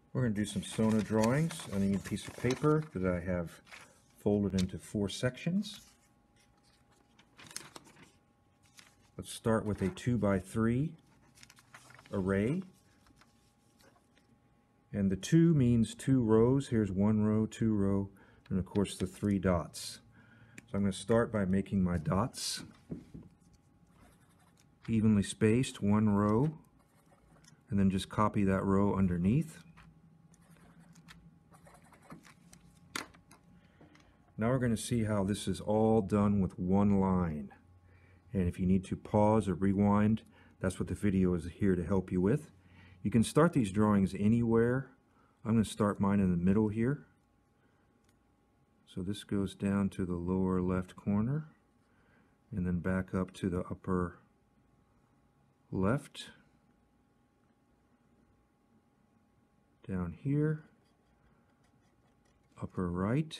We're going to do some Sona drawings. I need a piece of paper that I have folded into 4 sections. Let's start with a 2x3 array. And the 2 means 2 rows. Here's 1 row, 2 row, and of course the 3 dots. So I'm going to start by making my dots evenly spaced, 1 row, and then just copy that row underneath. Now we're going to see how this is all done with 1 line. And if you need to pause or rewind, that's what the video is here to help you with. You can start these drawings anywhere. I'm going to start mine in the middle here. So this goes down to the lower left corner and then back up to the upper left. Down here, upper right.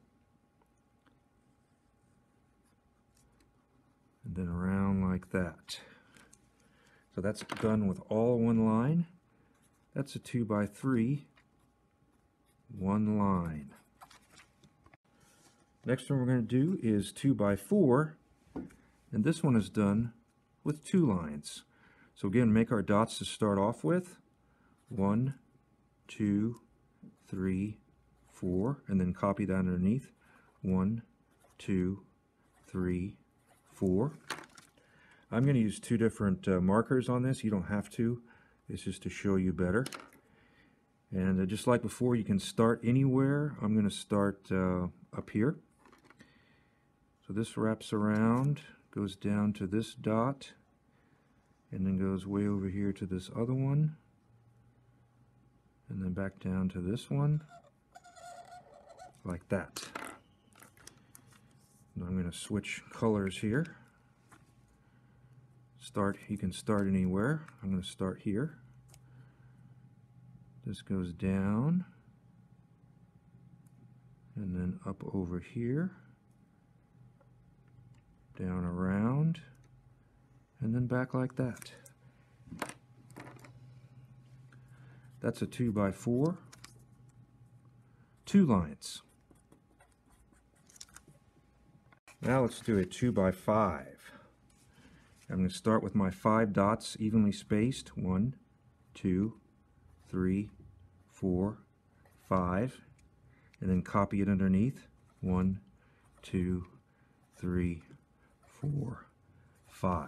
And then around like that. So that's done with all 1 line. That's a 2x3, 1 line. Next one we're going to do is 2x4, and this one is done with 2 lines. So again, make our dots to start off with. 1, 2, 3, 4, and then copy that underneath. 1, 2, 3, 4. I'm going to use 2 different markers on this. You don't have to. It's just to show you better. And just like before, you can start anywhere. I'm going to start up here. So this wraps around, goes down to this dot, and then goes way over here to this other one, and then back down to this one, like that. Now I'm going to switch colors here. You can start anywhere. I'm going to start here. This goes down and then up over here, down around, and then back like that. That's a 2x4, 2 lines. Now let's do a 2x5. I'm going to start with my 5 dots evenly spaced. 1, 2, 3, 4, 5. And then copy it underneath. 1, 2, 3, 4, 5.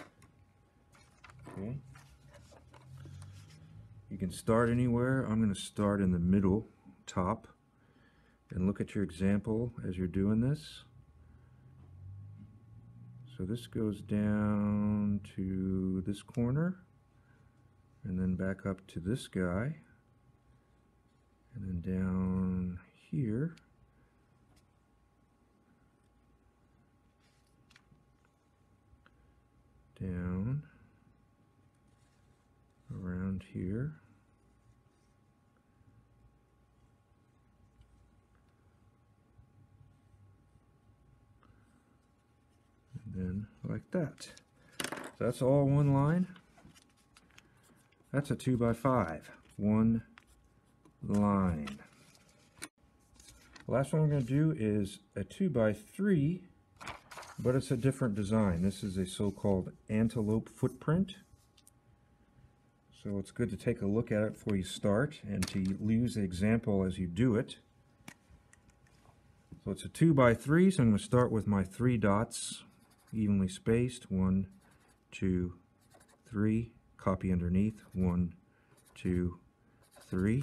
Okay. You can start anywhere. I'm going to start in the middle, top. And look at your example as you're doing this. So this goes down to this corner, and then back up to this guy, and then down here, down, around here, then like that. So that's all 1 line. That's a 2x5, 1 line. The last one we're going to do is a 2x3, but it's a different design. This is a so-called antelope footprint. So it's good to take a look at it before you start and to use the example as you do it. So it's a 2x3, so I'm going to start with my 3 dots evenly spaced. 1, 2, 3. Copy underneath. 1, 2, 3.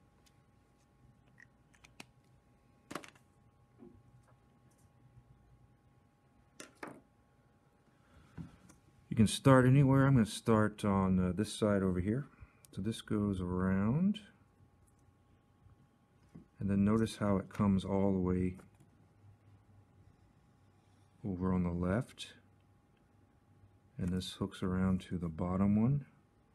You can start anywhere. I'm going to start on this side over here. So this goes around, and then notice how it comes all the way over on the left, and this hooks around to the bottom one.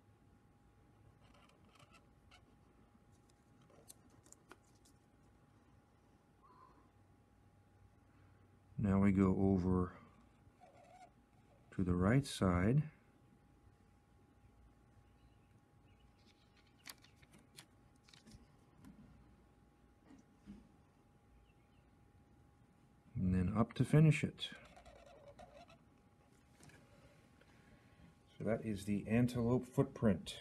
Now we go over to the right side, and then up to finish it. So that is the antelope footprint.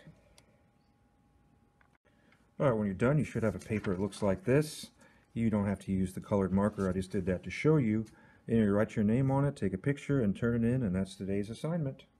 Alright, when you're done, you should have a paper that looks like this. You don't have to use the colored marker, I just did that to show you. And you write your name on it, take a picture, and turn it in, and that's today's assignment.